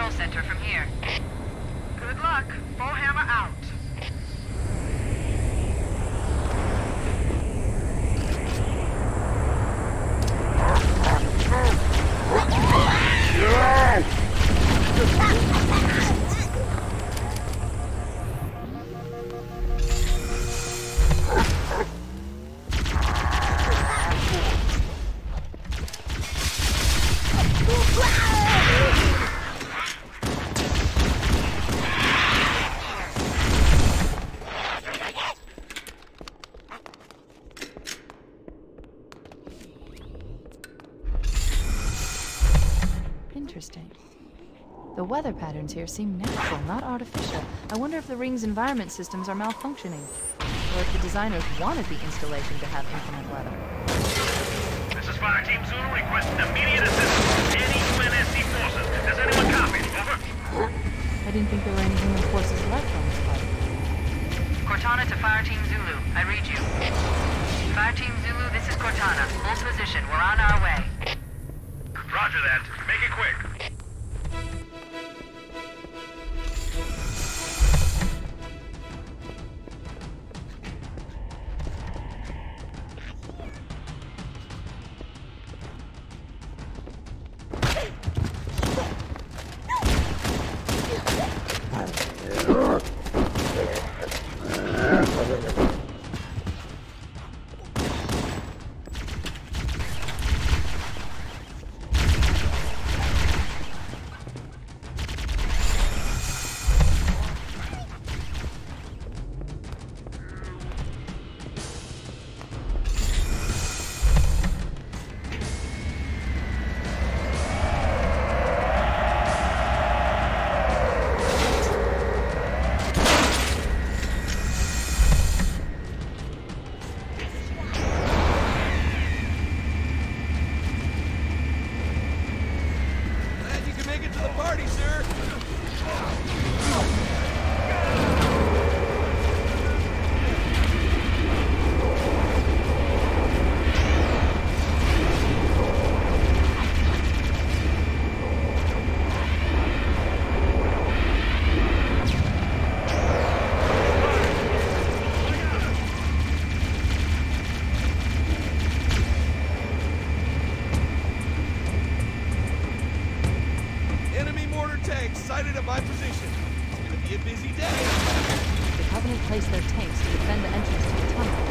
control center from here. Good luck. Bullhammer out. Interesting. The weather patterns here seem natural, not artificial. I wonder if the ring's environment systems are malfunctioning, or if the designers wanted the installation to have inclement weather. This is Fire Team Zulu requesting immediate assistance. Any UNSC forces. Does anyone copy? Over. I didn't think there were any human forces left on this planet. Cortana to Fire Team Zulu. I read you. Fire Team Zulu, this is Cortana. Hold position. We're on our way. Roger that. Make it quick. Sighted at my position. It's gonna be a busy day. The Covenant placed their tanks to defend the entrance to the tunnel.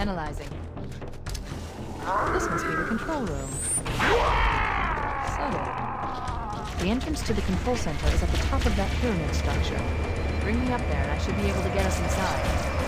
Analyzing. This must be the control room. Subtle. The entrance to the control center is at the top of that pyramid structure. Bring me up there and I should be able to get us inside.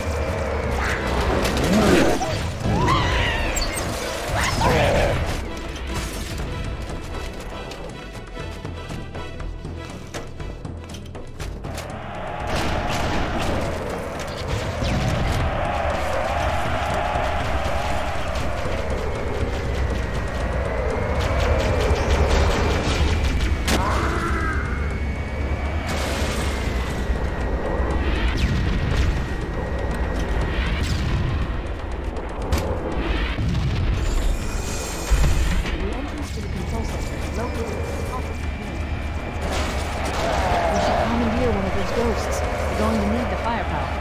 Ghosts. We're going to need the firepower.